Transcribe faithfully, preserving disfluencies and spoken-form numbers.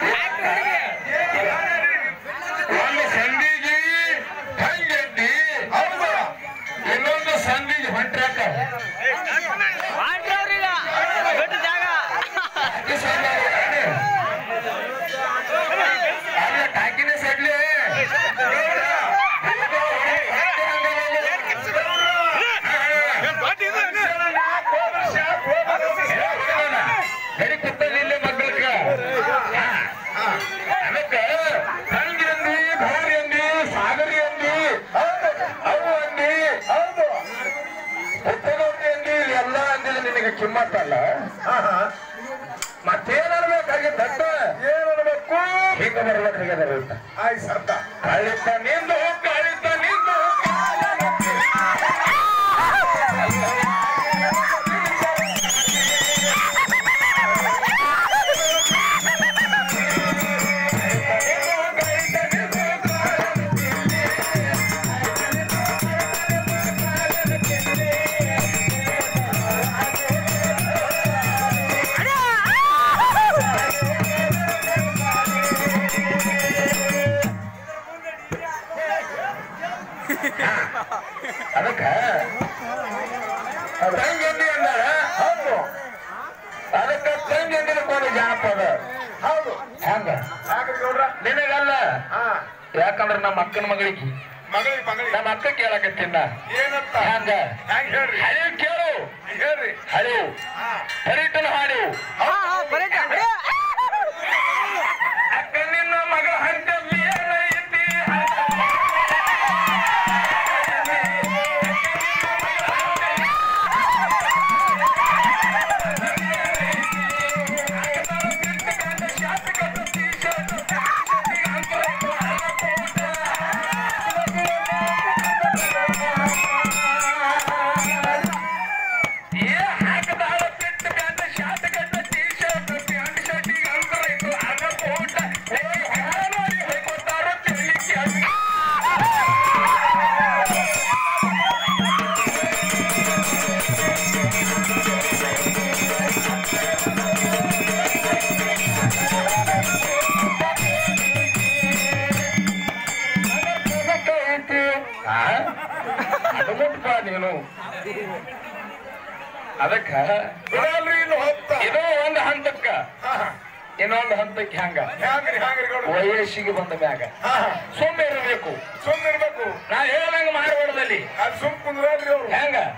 ಒಂದು ಸಂಧಿಗೆ ಹಂಗೆದ್ದಿ ಹೌದು ಇನ್ನೊಂದು ಸಂಧಿಗೆ ಹೊಂಟ್ರಾಕ ಟಾಕಿನ ಸಡ್ಲಿ ಗಡಿ ಕುತ್ತಲಿಲ್ಲ ಮಕ್ಕಳಕ್ಕ ಅದಕ್ಕೆ ಹಂಗಿ ಅಂದಿ ಘೋರಿ ಅಂದಿ ಸಾಗರಿ ಅಂದಿ ಅವು ಅಂದಿ ಹೌದು ಪುತ್ತಗೌರಿ ಅಂದಿ ಎಲ್ಲ ಅಂದಿದ್ರೆ ನಿನಗೆ ಕಿಮ್ಮತ್ತಲ್ಲ ಮತ್ತೇನರ್ಬೇಕಾಗಿದ್ದ ಏನಬೇಕು ಹೀಗ ಬರ್ಬೇಕಾಗ್ಯದ ಆಯ್ತು ಸತ್ತ ಕಳಿತ ನಿಂದು ಕಳಿತ ನಿಂದು ಅದಕ್ಕ ತಂಗಿ ಅಂದಾರ ಹೌದು ಅದಕ್ಕ ತಂಗಿ ಅಂದಿನ ಜಾನಪದ ಹೌದು ಹೆಂಗ ನಿನಗಲ್ಲ ಯಾಕಂದ್ರ ನಮ್ಮ ಅಕ್ಕನ ಮಗಳಿಗೆ ನಮ್ಮ ಅಕ್ಕ ಕೇಳಕತ್ತಿನ ಏನಂತ ಹಂಗ ಹರಿವು ಕೇಳು ಹೇಳ್ರಿ ಹರಿವು ಪರ್ಯಟನ ಹಾಡಿವು ಅಕ್ಕ ನಿನ್ನ ಮಗ ಹಂತ ನೀನು ಅದಕ್ಕ ಇದು ಒಂದು ಹಂತಕ್ಕ ಇನ್ನೊಂದು ಹಂತಕ್ಕೆ ಹಂಗ ವಯಸ್ಸಿಗೆ ಬಂದ ಮ್ಯಾಗ ಸುಮ್ಮನೆ ಇರಬೇಕು ಸುಮ್ಮನೆ ಇರ್ಬೇಕು ನಾ ಹೇಳಂಗ ಮಾಡಬಾರ್ದಲ್ಲಿ ಅದು ಸುಮ್ ಕುಂದ್ರಿ ಹೆಂಗ